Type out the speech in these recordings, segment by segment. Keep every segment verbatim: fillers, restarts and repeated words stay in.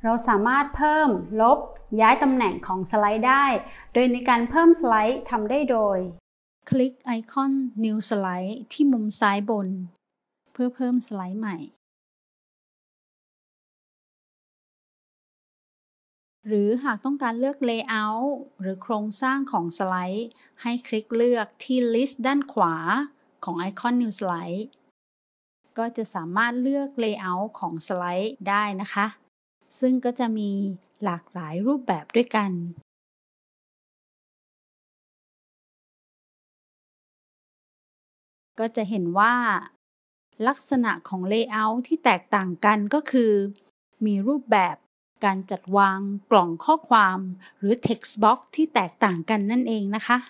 เราสามารถเพิ่มลบย้ายตำแหน่งของสไลด์ได้โดยในการเพิ่มสไลด์ทำได้โดยคลิกไอคอน New Slide ที่มุมซ้ายบนเพื่อเพิ่มสไลด์ใหม่หรือหากต้องการเลือก Layout หรือโครงสร้างของสไลด์ให้คลิกเลือกที่ List ด้านขวาของไอคอน New Slide ก็จะสามารถเลือก Layout ของสไลด์ได้นะคะซึ่งก็จะมีหลากหลายรูปแบบด้วยกันก็จะเห็นว่าลักษณะของ Layout ที่แตกต่างกันก็คือมีรูปแบบการจัดวางกล่องข้อความหรือ Text Box ที่แตกต่างกันนั่นเองนะคะ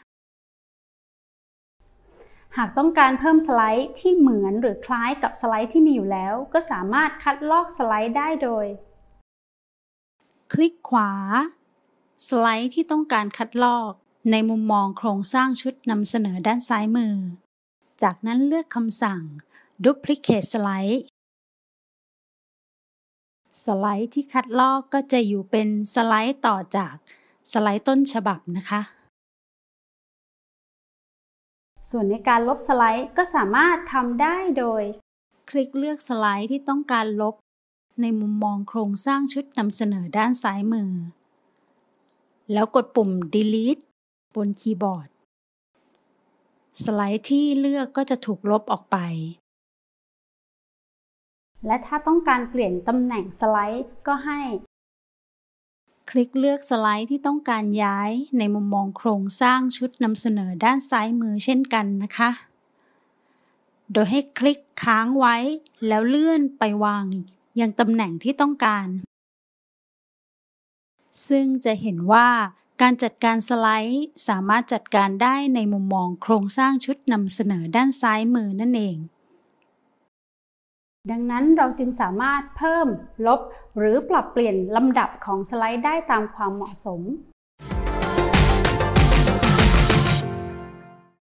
หากต้องการเพิ่มสไลด์ที่เหมือนหรือคล้ายกับสไลด์ที่มีอยู่แล้วก็สามารถคัดลอกสไลด์ได้โดยคลิกขวาสไลด์ที่ต้องการคัดลอกในมุมมองโครงสร้างชุดนำเสนอด้านซ้ายมือจากนั้นเลือกคำสั่ง Duplicate Slide สไลด์ที่คัดลอกก็จะอยู่เป็นสไลด์ต่อจากสไลด์ต้นฉบับนะคะส่วนในการลบสไลด์ก็สามารถทำได้โดยคลิกเลือกสไลด์ที่ต้องการลบในมุมมองโครงสร้างชุดนำเสนอด้านซ้ายมือแล้วกดปุ่ม Delete บนคีย์บอร์ดสไลด์ที่เลือกก็จะถูกลบออกไปและถ้าต้องการเปลี่ยนตำแหน่งสไลด์ก็ให้คลิกเลือกสไลด์ที่ต้องการย้ายในมุมมองโครงสร้างชุดนำเสนอด้านซ้ายมือเช่นกันนะคะโดยให้คลิกค้างไว้แล้วเลื่อนไปวางยังตำแหน่งที่ต้องการซึ่งจะเห็นว่าการจัดการสไลด์สามารถจัดการได้ในมุมมองโครงสร้างชุดนำเสนอด้านซ้ายมือนั่นเองดังนั้นเราจึงสามารถเพิ่มลบหรือปรับเปลี่ยนลำดับของสไลด์ได้ตามความเหมาะสม